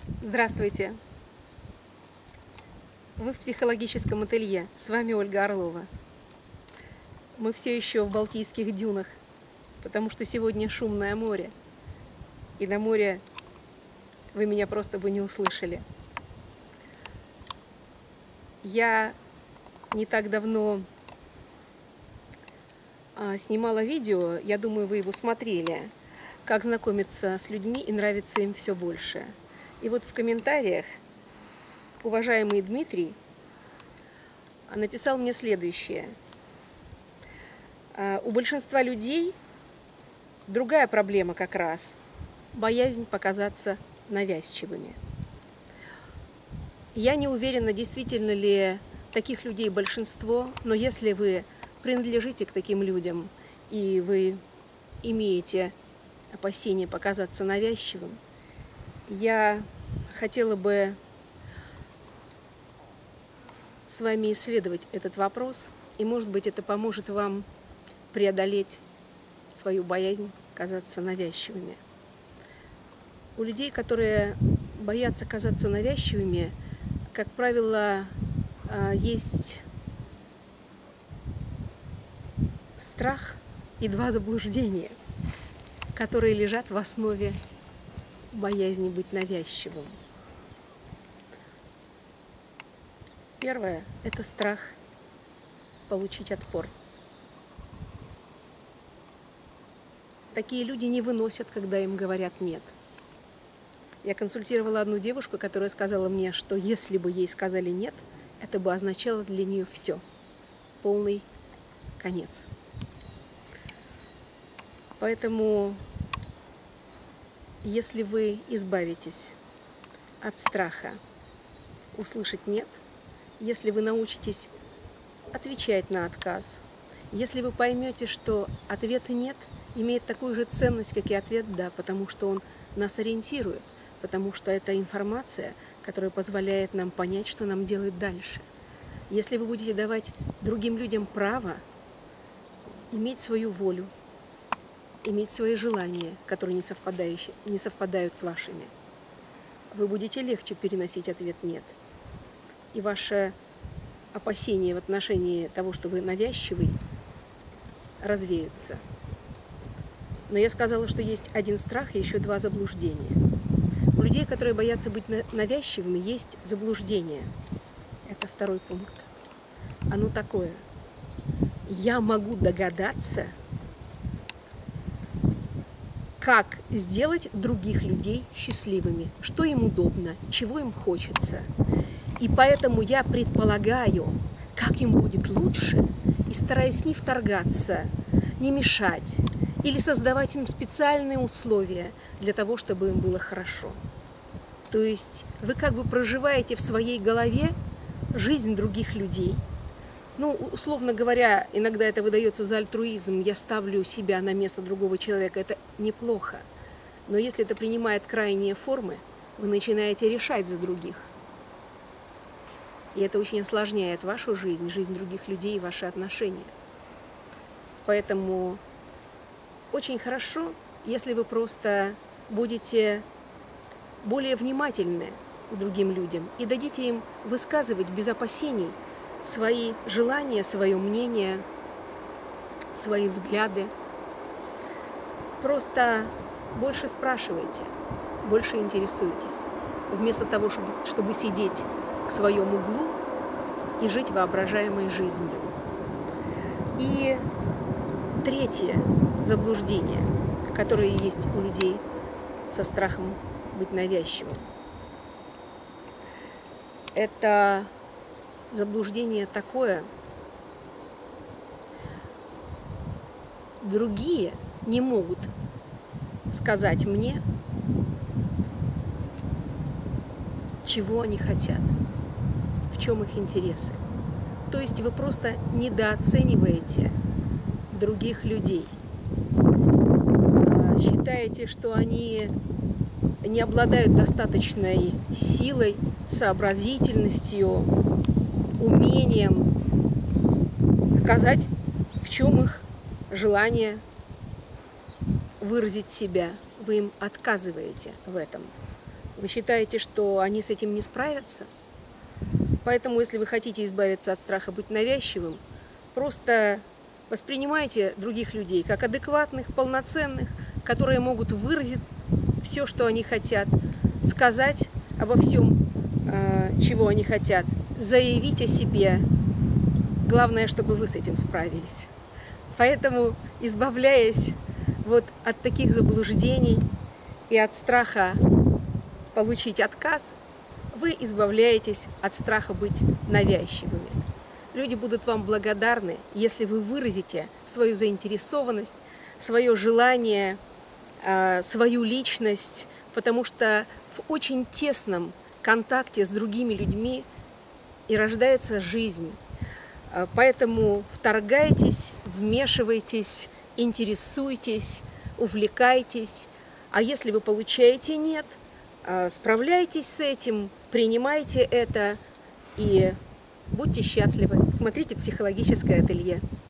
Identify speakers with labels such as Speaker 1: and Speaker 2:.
Speaker 1: Здравствуйте! Вы в психологическом ателье. С вами Ольга Орлова. Мы все еще в Балтийских дюнах, потому что сегодня шумное море. И на море вы меня просто бы не услышали. Я не так давно снимала видео, я думаю, вы его смотрели, как знакомиться с людьми и нравится им все больше. И вот в комментариях уважаемый Дмитрий написал мне следующее. У большинства людей другая проблема как раз – боязнь показаться навязчивыми. Я не уверена, действительно ли таких людей большинство, но если вы принадлежите к таким людям и вы имеете опасение показаться навязчивым, я хотела бы с вами исследовать этот вопрос, и, может быть, это поможет вам преодолеть свою боязнь казаться навязчивыми. У людей, которые боятся казаться навязчивыми, как правило, есть страх и два заблуждения, которые лежат в основе боязни быть навязчивым. Первое – это страх получить отпор. Такие люди не выносят, когда им говорят «нет». Я консультировала одну девушку, которая сказала мне, что если бы ей сказали «нет», это бы означало для нее все, полный конец. Поэтому, если вы избавитесь от страха услышать «нет», если вы научитесь отвечать на отказ, если вы поймете, что ответа «нет» имеет такую же ценность, как и ответ «да», потому что он нас ориентирует, потому что это информация, которая позволяет нам понять, что нам делать дальше. Если вы будете давать другим людям право иметь свою волю, иметь свои желания, которые не совпадают с вашими, вы будете легче переносить ответ «нет». И ваше опасение в отношении того, что вы навязчивый, развеются. Но я сказала, что есть один страх и еще два заблуждения. У людей, которые боятся быть навязчивыми, есть заблуждение. Это второй пункт. Оно такое. Я могу догадаться, как сделать других людей счастливыми, что им удобно, чего им хочется. И поэтому я предполагаю, как им будет лучше, и стараюсь не вторгаться, не мешать, или создавать им специальные условия для того, чтобы им было хорошо. То есть вы как бы проживаете в своей голове жизнь других людей. Ну, условно говоря, иногда это выдается за альтруизм, я ставлю себя на место другого человека, это неплохо. Но если это принимает крайние формы, вы начинаете решать за других. И это очень осложняет вашу жизнь, жизнь других людей и ваши отношения. Поэтому очень хорошо, если вы просто будете более внимательны к другим людям и дадите им высказывать без опасений свои желания, свое мнение, свои взгляды. Просто больше спрашивайте, больше интересуйтесь, вместо того, чтобы сидеть в своем углу и жить воображаемой жизнью. И третье заблуждение, которое есть у людей со страхом быть навязчивым, это заблуждение такое: другие не могут сказать мне, чего они хотят, в чем их интересы. То есть вы просто недооцениваете других людей. Считаете, что они не обладают достаточной силой, сообразительностью, умением сказать, в чем их желание выразить себя. Вы им отказываете в этом. Вы считаете, что они с этим не справятся? Поэтому, если вы хотите избавиться от страха быть навязчивым, просто воспринимайте других людей как адекватных, полноценных, которые могут выразить все, что они хотят, сказать обо всем, чего они хотят, заявить о себе. Главное, чтобы вы с этим справились. Поэтому, избавляясь вот от таких заблуждений и от страха получить отказ, вы избавляетесь от страха быть навязчивыми. Люди будут вам благодарны, если вы выразите свою заинтересованность, свое желание, свою личность, потому что в очень тесном контакте с другими людьми и рождается жизнь. Поэтому вторгайтесь, вмешивайтесь, интересуйтесь, увлекайтесь. А если вы получаете «нет», справляйтесь с этим, принимайте это и будьте счастливы. Смотрите «Психологическое ателье».